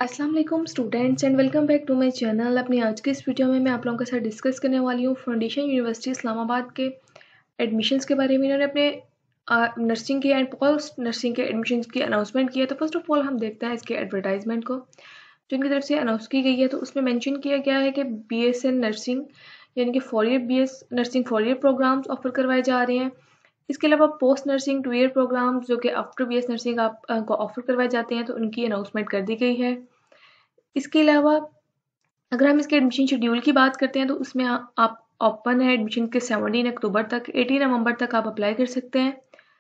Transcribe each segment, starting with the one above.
अस्सलाम वालेकुम students and welcome back to my channel. अपनी आज के इस वीडियो में मैं आप लोगों के साथ डिस्कस करने वाली हूँ फाउंडेशन यूनिवर्सिटी इस्लामाबाद के एडमिशन्स के बारे में। इन्होंने अपने नर्सिंग के एंड पोस्ट नर्सिंग के एडमिशन्स की अनाउंसमेंट किया। तो फर्स्ट ऑफ ऑल हम देखते हैं इसके एडवर्टाइजमेंट को जो इनकी तरफ से अनाउंस की गई है। तो उसमें मैंशन किया गया है कि BSN नर्सिंग यानी कि 4 year BS nursing 4 year programs offer करवाए जा रहे हैं। इसके अलावा पोस्ट नर्सिंग 2 ईयर प्रोग्राम्स जो कि आफ्टर BS नर्सिंग आपको ऑफर करवाए जाते हैं, तो उनकी अनाउंसमेंट कर दी गई है। इसके अलावा अगर हम इसके एडमिशन शेड्यूल की बात करते हैं तो उसमें आप ओपन है एडमिशन के 17 अक्टूबर तक, 18 नवंबर तक आप अप्लाई कर सकते हैं।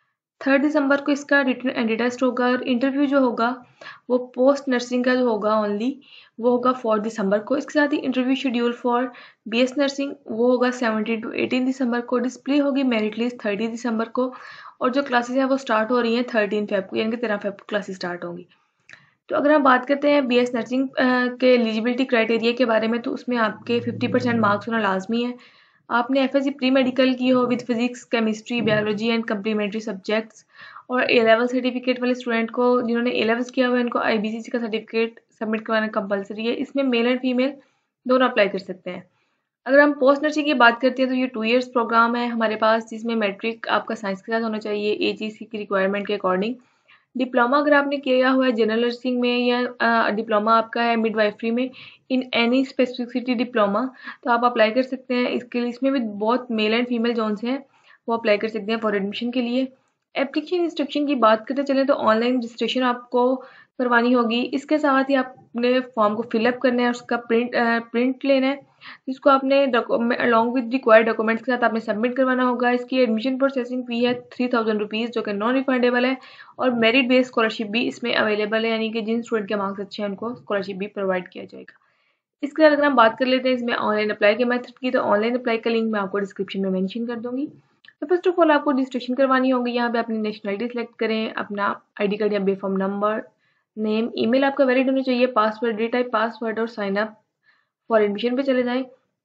3 दिसंबर को इसका रिटन एंट्री टेस्ट होगा और इंटरव्यू जो होगा वो पोस्ट नर्सिंग का जो होगा ओनली वो होगा 4 दिसंबर को। इसके साथ ही interview schedule for BS nursing वो होगा 17 to 18 दिसंबर को। डिस्प्ले होगी मेरिट लिस्ट 30 दिसंबर को और जो क्लासेस हैं वो स्टार्ट हो रही हैं 13 फेब को, यानी कि 13 फेब को क्लासेस स्टार्ट होंगी। तो अगर हम बात करते हैं BS नर्सिंग के एलिजिबिलिटी क्राइटेरिया के बारे में, तो उसमें आपके 50% मार्क्स होना लाजमी है। आपने FSC प्री मेडिकल की हो with physics, chemistry, biology and complementary subjects, और A लेवल सर्टिफिकेट वाले स्टूडेंट को जिन्होंने A लेवल्स किया हुआ है उनको IBCC का सर्टिफिकेट सबमिट करवाना कंपलसरी है। इसमें मेल एंड फीमेल दोनों अप्लाई कर सकते हैं। अगर हम पोस्ट नर्सिंग की बात करते हैं तो ये 2 ईयर्स प्रोग्राम है हमारे पास, जिसमें मैट्रिक आपका साइंस के साथ होना चाहिए AGC की रिक्वायरमेंट के अकॉर्डिंग। डिप्लोमा अगर आपने किया हुआ है जनरल नर्सिंग में या डिप्लोमा आपका है मिडवाइफरी में इन एनी स्पेसिफिसिटी डिप्लोमा, तो आप अप्लाई कर सकते हैं इसके लिए। इसमें भी बहुत मेल एंड फीमेल जोन से हैं वो अप्लाई कर सकते हैं फॉर एडमिशन के लिए। एप्लीकेशन इंस्ट्रक्शन की बात करते चले तो ऑनलाइन रजिस्ट्रेशन आपको करवानी होगी। इसके साथ ही आपने फॉर्म को फिलअप करना है, उसका प्रिंट लेना है, जिसको आपने अलॉन्ग विद रिक्वायर्ड डॉक्यूमेंट्स के साथ आपने सबमिट करवाना होगा। इसकी एडमिशन प्रोसेसिंग फ़ी है 3000 रुपीज़ जो कि नॉन रिफंडेबल है, और मेरिट बेस्ड स्कॉलरशिप भी इसमें अवेलेबल है, यानी कि जिन स्टूडेंट के मार्क्स अच्छे हैं उनको स्कॉलरशिप भी प्रोवाइड किया जाएगा। इसके बाद अगर हम बात कर लेते हैं इसमें ऑनलाइन अप्लाई के मेथड की, तो ऑनलाइन अप्लाई का लिंक मैं आपको डिस्क्रिप्शन में मेंशन कर दूंगी। तो फर्स्ट ऑफ ऑल आपको रजिस्ट्रेशन करवानी होगी। यहाँ पे अपनी नेशनलिटी सेलेक्ट करें, अपना ID कार्ड या बेफॉर्म नंबर, नेम, ईमेल आपका वैलिड होना चाहिए, पासवर्ड रीटाइप पासवर्ड, और साइन अप फॉर एडमिशन पे चले जाएं।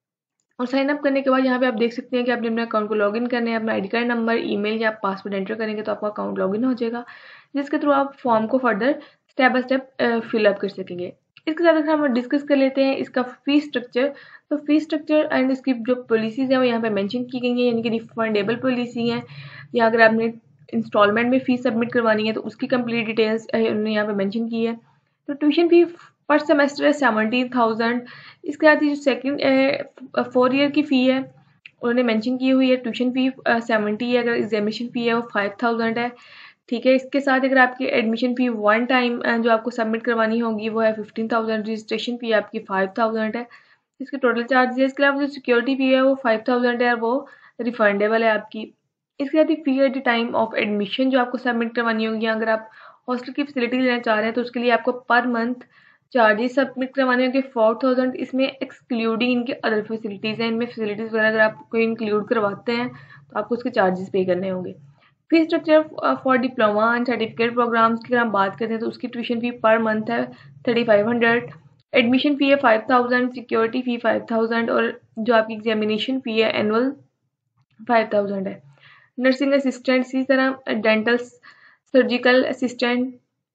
और साइन अप करने के बाद यहाँ पे आप देख सकते हैं कि आपने अपने अकाउंट को लॉगिन करना है। अपना ID कार्ड नंबर, ईमेल या पासवर्ड एंटर करेंगे तो आपका अकाउंट लॉगिन हो जाएगा, जिसके थ्रू आप फॉर्म को further step by step fill up कर सकेंगे। इसके साथ अगर हम डिस्कस कर लेते हैं इसका फीस स्ट्रक्चर, तो फीस स्ट्रक्चर एंड इसकी जो पॉलिसीज़ हैं वो यहाँ पे मेंशन की गई हैं, यानी कि रिफंडेबल पॉलिसी है, या अगर आपने इंस्टॉलमेंट में फ़ीस सबमिट करवानी है तो उसकी कंप्लीट डिटेल्स उन्होंने यहाँ पे मेंशन की है। तो ट्यूशन फ़ी पर सेमेस्टर है 17,000। इसके साथ ही जो सेकेंड 4 ईयर की फ़ी है उन्होंने मेंशन की हुई है, ट्यूशन फ़ी 70 है, अगर एग्जामिनेशन फ़ी है वो 5000 है। ठीक है, इसके साथ अगर आपकी एडमिशन फ़ी वन टाइम जो आपको सबमिट करवानी होगी वो है 15,000, रजिस्ट्रेशन फ़ी आपकी 5000 है, इसके टोटल चार्जेस है। इसके अलावा जो सिक्योरिटी फ़ी है वो 5000 है और वो रिफंडेबल है आपकी। इसके साथ ही fee at the time of admission जो आपको सबमिट करवानी होगी, अगर आप हॉस्टल की फैसिलिटी लेना चाह रहे हैं तो उसके लिए आपको पर मंथ चार्जेस सबमिट करवाने होंगे 4000। इसमें एक्सक्लूडिंग इनके अदर फैसिलिटीज़ हैं, इनमें फैसिलिटीज़ वगैरह अगर आप कोई इंक्लूड करवाते हैं तो आपको उसके चार्जेस पे करने होंगे। Fees structure for diploma and certificate programs की अगर हम बात करते हैं तो उसकी ट्यूशन फ़ी पर मंथ है 3500, एडमिशन फ़ी है 5000, सिक्योरिटी फ़ी 5000, और जो आपकी एग्जामिनेशन फ़ी है एनुअल 5000 है। नर्सिंग असिस्टेंट, इसी तरह dental surgical assistant,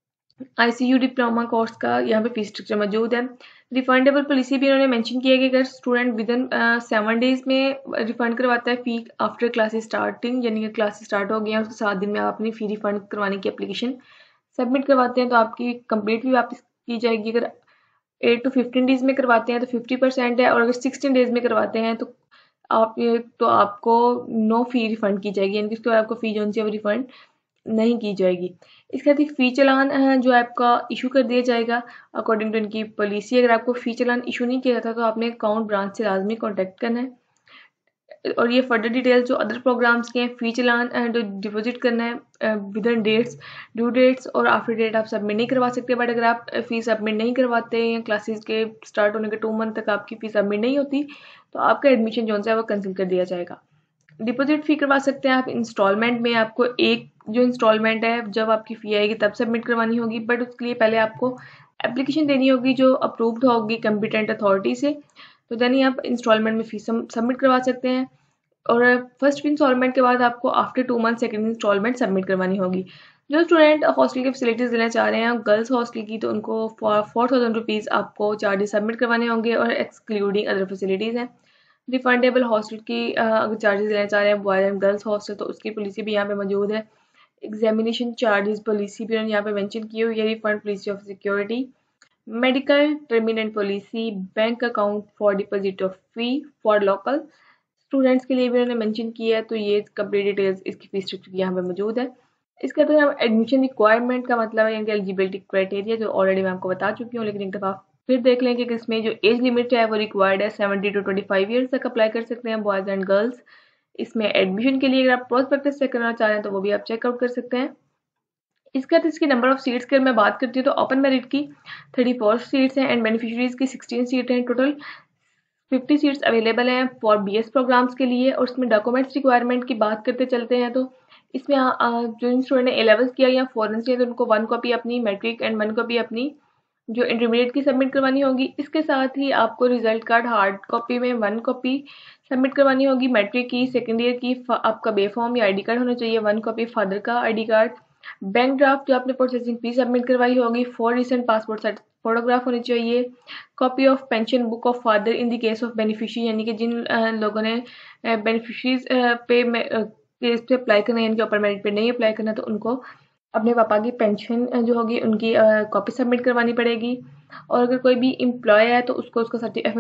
ICU diploma course का यहाँ पे फीस स्ट्रक्चर मौजूद है। रिफंडेबल पॉलिसी भी इन्होंने मेंशन किया है कि अगर स्टूडेंट विद इन 7 डेज में रिफंड करवाता है फ़ी आफ्टर क्लासेस स्टार्टिंग, यानी कि क्लासेस स्टार्ट हो गई हैं उसके 7 दिन में आप अपनी फ़ी रिफंड करवाने की एप्लीकेशन सबमिट करवाते हैं तो आपकी कंप्लीट फ़ी वापस की जाएगी। अगर 8 to 15 डेज में करवाते हैं तो 50% है, और अगर 16 डेज में करवाते हैं तो आपको नो फ़ी रिफंड की जाएगी, यानी कि उसके बाद आपको फ़ी जो है वो रिफंड नहीं की जाएगी। इसके साथ ही फ़ी चालान जो आपका इशू कर दिया जाएगा अकॉर्डिंग टू इनकी पॉलिसी। अगर आपको फ़ी चालान इशू नहीं किया जाता तो आपने अकाउंट ब्रांच से लाजमी कॉन्टैक्ट करना है, और ये फर्दर डिटेल्स जो अदर प्रोग्राम्स के हैं फ़ी चालान जो डिपॉजिट करना है within dates, due dates और आफ्टर डेट आप सबमिट नहीं करवा सकते। बट अगर आप फ़ी सबमिट नहीं करवाते या क्लासेस के स्टार्ट होने के 2 मंथ तक आपकी फ़ी सबमिट नहीं होती तो आपका एडमिशन जो है वो कैंसिल कर दिया जाएगा। डिपॉजिट फ़ी करवा सकते हैं आप इंस्टॉलमेंट में, आपको एक जो इंस्टॉलमेंट है जब आपकी फ़ी आएगी तब सबमिट करवानी होगी, बट उसके लिए पहले आपको एप्लीकेशन देनी होगी जो अप्रूव्ड होगी कंपिटेंट अथॉरिटी से, तो देन ही आप इंस्टॉलमेंट में फ़ीस सबमिट करवा सकते हैं। और फर्स्ट इंस्टॉलमेंट के बाद आपको after 2 month second installment submit करवानी होगी। जो स्टूडेंट हॉस्टल की फैसिलिटीज़ लेना चाह रहे हैं गर्ल्स हॉस्टल की, तो उनको 4000 रुपीज़ आपको चार्जेस सबमिट करवाने होंगे और एक्सक्लूडिंग अदर फैसिलिटीज़ हैं। रिफंडेबल हॉस्टल की अगर चार्जेस लेना चाह रहे हैं बॉयज़ एंड गर्ल्स हॉस्टल, तो उसकी पॉलिसी भी यहाँ पे मौजूद है। एग्जामिनेशन चार्जेस पॉलिसी भी उन्होंने यहाँ पे मेंशन की हुई है। Refund policy of security, medical termination policy, bank account for deposit of fee for local students के लिए भी उन्होंने मेंशन किया है। तो ये कंप्लीट डिटेल्स इसकी फीस स्ट्रक्चर यहाँ पे मौजूद है। इसके अलावा एडमिशन रिक्वायरमेंट का मतलब है इनके एलिजिबिलिटी क्राइटेरिया, जो ऑलरेडी मैं आपको बता चुकी हूँ, लेकिन एक दफ़ा फिर देख लें कि इसमें जो एज लिमिट है वो रिक्वायर्ड है 70 to 25 ईयर्स तक अप्लाई कर सकते हैं बॉयज़ एंड गर्ल्स। इसमें एडमिशन के लिए अगर आप प्रोस्पेक्टस चेक करना चाह रहे हैं तो वो भी आप चेकआउट कर सकते हैं। इसके बाद इसकी नंबर ऑफ सीट्स की मैं बात करती हूँ तो ओपन मेरिट की 34 सीट्स हैं एंड बेनिफिशरीज की 16 सीट हैं। टोटल 50 सीट्स अवेलेबल हैं फॉर बीएस प्रोग्राम्स के लिए। और इसमें डॉक्यूमेंट्स रिक्वायरमेंट की बात करते चलते हैं तो इसमें जो स्टूडेंट ने A-levels किया या फॉरेन से, तो उनको 1 कॉपी अपनी मैट्रिक एंड 1 कॉपी अपनी जो इंटरमीडिएट की सबमिट करवानी होगी। इसके साथ ही आपको रिजल्ट कार्ड हार्ड कॉपी में 1 कॉपी सबमिट करवानी होगी मैट्रिक की, सेकेंड ईयर की। आपका बे फॉर्म या आईडी कार्ड होना चाहिए 1 कॉपी, फादर का आईडी कार्ड, बैंक ड्राफ्ट जो आपने प्रोसेसिंग फीस सबमिट करवाई होगी, 4 रिसेंट पासपोर्ट साइज फोटोग्राफ होनी चाहिए, copy of pension book of father in the case of beneficiary, यानी कि जिन लोगों ने बेनिफिशरीज पे केस पे अप्लाई करना है, इनके ऊपर मेरिट पे नहीं अप्लाई करना, तो उनको अपने पापा की पेंशन जो होगी उनकी कॉपी सबमिट करवानी पड़ेगी। और अगर कोई भी एम्प्लॉय है तो उसको उसका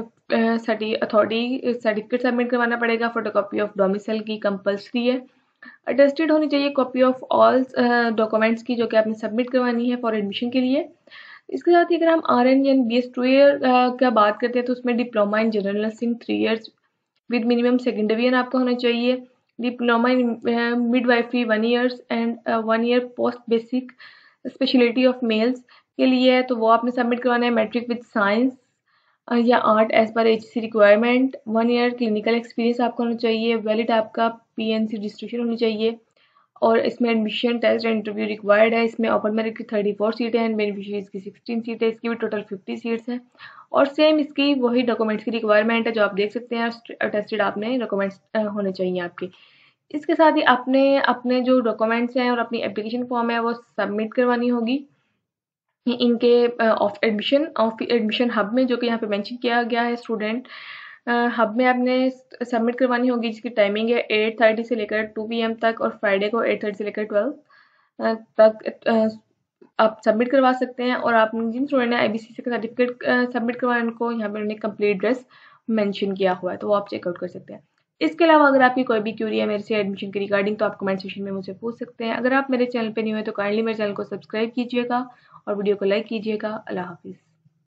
अथॉरिटी सर्टिफिकेट सबमिट करवाना पड़ेगा। फोटोकॉपी ऑफ डोमिसाइल की कंपल्सरी है। अटेस्टेड होनी चाहिए कॉपी ऑफ ऑल डॉक्यूमेंट्स की जो कि आपने सबमिट करवानी है फॉर एडमिशन के लिए। इसके साथ ही अगर हम RN यानी BS 2 ईयर का बात करते हैं तो उसमें diploma in general nursing 3 years with minimum second division आपका होना चाहिए। Diploma in midwifery 1 years and 1 year post basic speciality of males के लिए है, तो वो आपने सबमिट करवाना है। मैट्रिक विद साइंस या art as per HC requirement. 1 year clinical experience आपका होना चाहिए। वैलिड आपका PNC रजिस्ट्रेशन होनी चाहिए। और इसमें admission test and interview required है। इसमें ओपन मेरिट की 34 सीटें हैं, बेनिफिशरीज की 16 सीटें, इसकी भी टोटल 50 सीट्स हैं। और सेम इसकी वही डॉक्यूमेंट्स की रिक्वायरमेंट है जो आप देख सकते हैं। अटेस्टेड आपने डॉक्यूमेंट्स होने चाहिए आपके। इसके साथ ही आपने अपने जो डॉक्यूमेंट्स हैं और अपनी एप्लीकेशन फॉर्म है वो सबमिट करवानी होगी इनके ऑफ एडमिशन हब में, जो कि यहाँ पे मेंशन किया गया है। स्टूडेंट हब में आपने सबमिट करवानी होगी, जिसकी टाइमिंग है 8:30 से लेकर 2 PM तक, और फ्राइडे को 8:30 से लेकर 12 तक आप सबमिट करवा सकते हैं। और आप जिन स्टूडेंट ने IBCC का सर्टिफिकेट सबमिट करवाया उनको यहाँ पे उन्होंने कंप्लीट ड्रेस मेंशन किया हुआ है, तो वो आप चेकआउट कर सकते हैं। इसके अलावा अगर आपकी कोई भी क्यूरी है मेरे से एडमिशन के रिगार्डिंग, तो आप कमेंट सेक्शन में मुझसे पूछ सकते हैं। अगर आप मेरे चैनल पे न्यू है तो काइंडली मेरे चैनल को सब्सक्राइब कीजिएगा और वीडियो को लाइक कीजिएगा। अल्लाह हाफिज़।